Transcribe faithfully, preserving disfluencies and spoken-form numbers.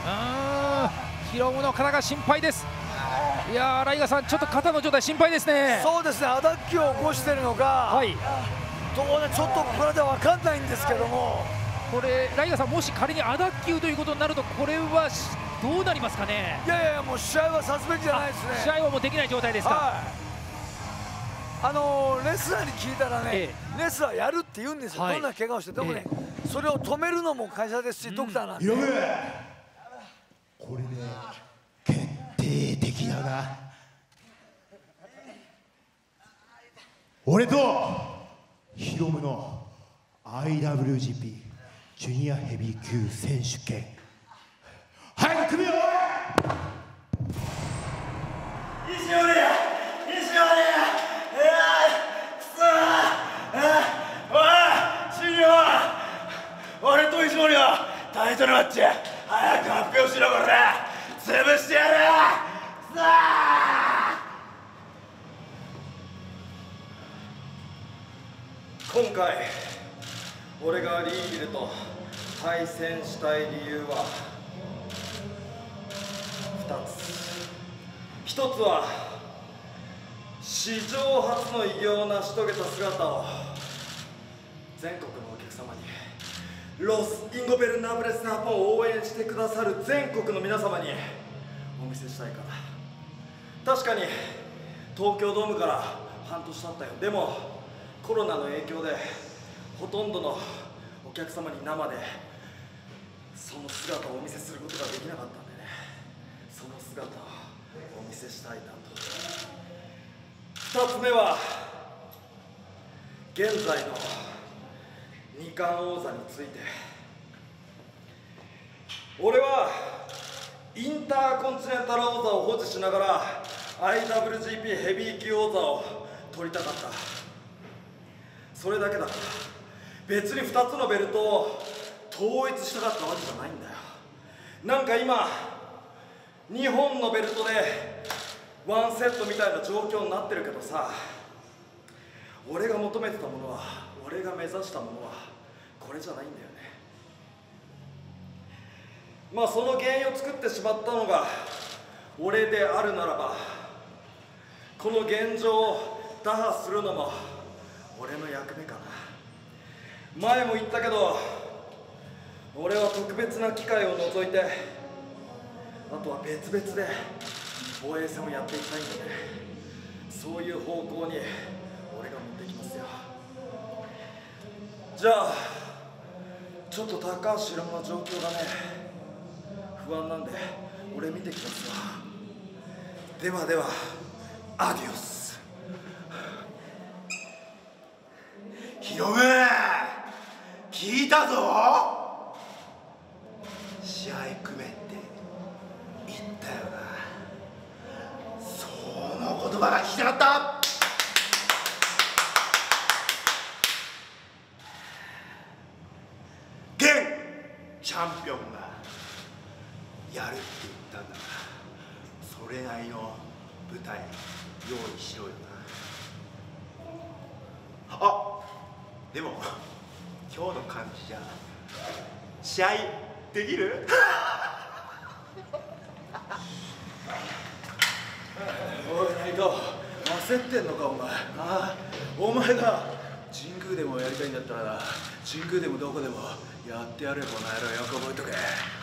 あー、ヒロムの肩が心配です。いやー、ライガさん、ちょっと肩の状態心配ですね。 そうですね、アダッキを起こしてるのか、はい、どうね、ちょっとこれで分かんないんですけども、 これ、ライガさん、もし仮にアダッキューということになると、これはどうなりますかね。 いやいや、もう試合はさすべきじゃないですね。 試合はもうできない状態ですか。はい、 あのー、レスラーに聞いたらね、ええ、レスラーやるって言うんですよ、はい、どんな怪我をしてでもね、ええ、それを止めるのも会社ですし、うん、ドクターなんで。 これね、決定的だな。俺とヒロムの アイダブリュージーピー ジュニアヘビー級選手権、早く組めよ。 西森や西森や、いやくそー、おい新日本、俺と西森はタイトルマッチ早く発表しろ。これ潰してやる。さあ、今回俺がリービルと対戦したい理由はふたつ。ひとつは史上初の偉業を成し遂げた姿を全国のお客様に、ロス・インゴベルナブレス・ナポンを応援してくださる全国の皆様にお見せしたいから。確かに東京ドームから半年経ったよ。でもコロナの影響でほとんどのお客様に生でその姿をお見せすることができなかったんでね、その姿をお見せしたいなと。ふたつめは現在の二冠王座について。俺はインターコンチネンタル王座を保持しながら アイダブリュージーピー ヘビー級王座を取りたかった。それだけだから。別にふたつのベルトを統一したかったわけじゃないんだよ。なんか今にほんのベルトでワンセットみたいな状況になってるけどさ、俺が求めてたものは、俺が目指したものはこれじゃないんだよね。まあその原因を作ってしまったのが俺であるならば、この現状を打破するのも俺の役目かな。前も言ったけど、俺は特別な機会を除いてあとは別々で防衛戦をやっていきたいんだね。そういう方向に俺が持ってきますよ。じゃあちょっと高橋宏の状況がね不安なんで俺見てきますわ。ではではアディオス。 ヒロム、聞いたぞ。試合組めって言ったよな。その言葉が聞きたかった。現チャンピオンがやるって言ったんだから、それなりの舞台用意しろよな。あ、でも今日の感じじゃ試合できる？ おいナイト、焦ってんのかお前。ああ、お前が神宮でもやりたいんだったらな、神宮でもどこでもやってやれ。この野郎よく覚えとけ。